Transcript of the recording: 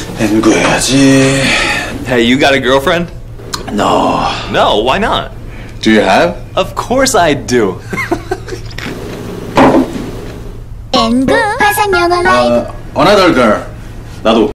Engoo 해야지. Hey, you got a girlfriend? No. No, why not? Do you have? Of course I do. Engoo 화상 영어 라이브. Another girl. 나도.